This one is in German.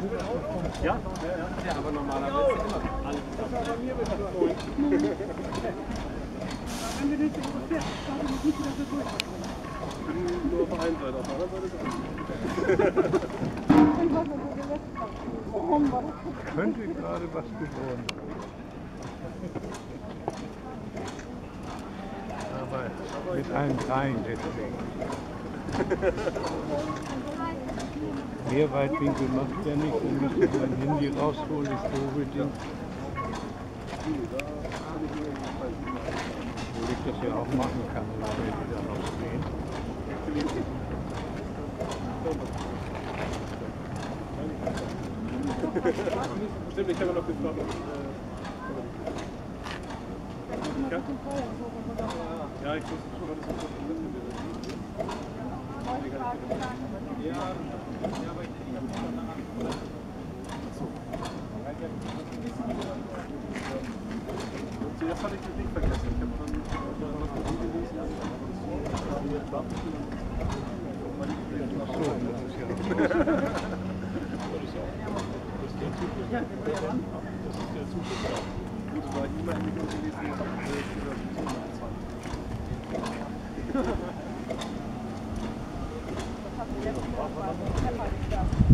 Ja, aber normalerweise immer alles zusammen. Wenn wir nicht so ungefähr, starten wir nicht wieder so durch. Ich bin nur auf der einen Seite, auf der anderen Seite ist Könnte gerade was geworden sein. Aber mit allen dreien deswegen. Mehr Weitwinkel macht ja nicht, dann müsste ich mein Handy rausholen, ich probe den. Wo ich das ja auch machen kann, wenn wir wieder noch sehen. Stimmt, ich habe noch gefragt. Ja, ich wusste schon, was das ist. Ja, aber ich das hatte ich nicht vergessen. Ich habe dann noch gelesen. Ach so, das ist ja. Das ist der Zug. Das war immer in die gelesen. Das hat die letzten Wochen